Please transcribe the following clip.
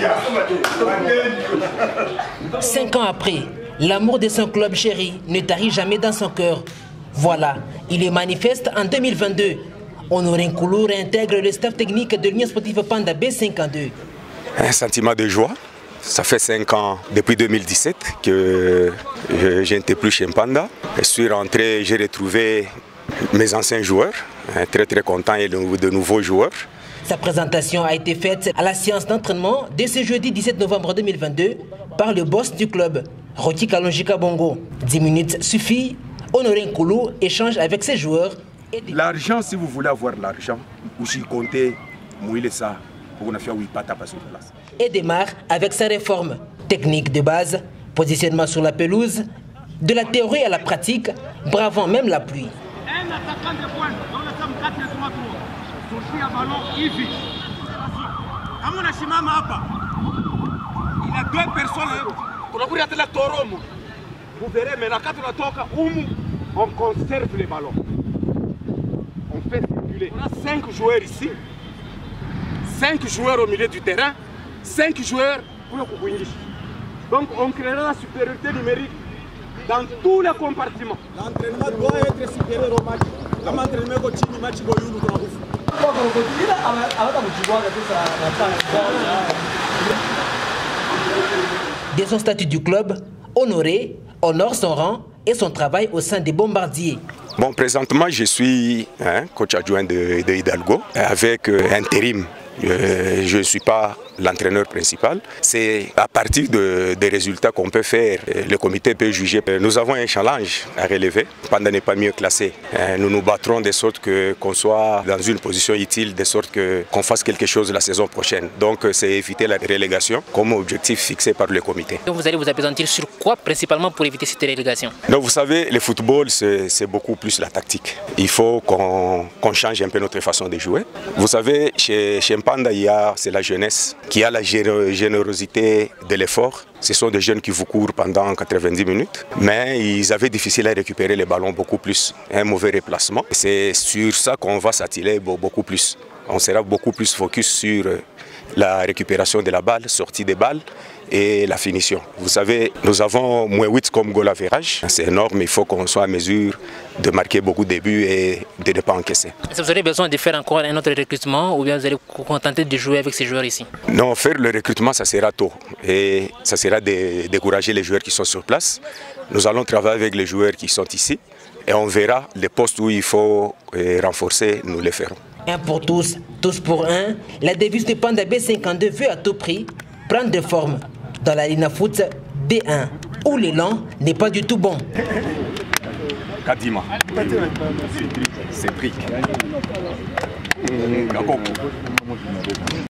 5 ans après, l'amour de son club chéri ne tarit jamais dans son cœur. Voilà, il est manifeste en 2022. Honoré Nkoulou réintègre le staff technique de l'Union sportive Panda B52. Un sentiment de joie. Ça fait 5 ans, depuis 2017, que je n'étais plus chez Panda. Je suis rentré, j'ai retrouvé mes anciens joueurs, très content, et de nouveaux joueurs. Sa présentation a été faite à la séance d'entraînement de ce jeudi 17 novembre 2022 par le boss du club, Rocky Kalonjika Bongo. 10 minutes suffit, Honoré Nkoulou échange avec ses joueurs. L'argent, si vous voulez avoir l'argent, vous y comptez, mouillez ça. Et démarre avec sa réforme. Technique de base, positionnement sur la pelouse, de la théorie à la pratique, bravant même la pluie. Un attaquant de pointe dans le terme 4-3-3. Sorti à ballon, Ivi. Il y a 2 personnes. Vous verrez, mais la 4 on conserve les ballons. On fait circuler. On a 5 joueurs ici. 5 joueurs au milieu du terrain, 5 joueurs pour le Koukounichi. Donc on créera la supériorité numérique dans tous les compartiments. L'entraînement doit être supérieur au match. De son statut du club, Honoré honore son rang et son travail au sein des Bombardiers. Bon, présentement, je suis coach adjoint de Hidalgo avec intérim. Je ne suis pas l'entraîneur principal. C'est à partir des résultats qu'on peut faire, le comité peut juger. Nous avons un challenge à relever. Panda n'est pas mieux classé. Nous nous battrons de sorte qu'on soit dans une position utile, de sorte qu'on fasse quelque chose la saison prochaine. Donc c'est éviter la relégation comme objectif fixé par le comité. Vous allez vous appesantir sur quoi principalement pour éviter cette relégation? Donc vous savez, le football c'est beaucoup plus la tactique. Il faut qu'on change un peu notre façon de jouer. Vous savez, chez Panda, c'est la jeunesse qui a la générosité de l'effort. Ce sont des jeunes qui vous courent pendant 90 minutes, mais ils avaient difficile à récupérer les ballons beaucoup plus. Un mauvais replacement. C'est sur ça qu'on va s'attirer beaucoup plus. On sera beaucoup plus focus sur la récupération de la balle, sortie des balles et la finition. Vous savez, nous avons moins 8 comme goal average. C'est énorme, il faut qu'on soit à mesure de marquer beaucoup de buts et de ne pas encaisser. Est-ce que vous aurez besoin de faire encore un autre recrutement ou bien vous allez vous contenter de jouer avec ces joueurs ici? Non, faire le recrutement, ça sera tôt. Et ça sera de décourager les joueurs qui sont sur place. Nous allons travailler avec les joueurs qui sont ici et on verra les postes où il faut renforcer, nous les ferons. Un pour tous, tous pour un. La devise de Panda B52 veut à tout prix prendre de forme dans la Ligue Foot B1 où l'élan n'est pas du tout bon. Kadima. C'est pris.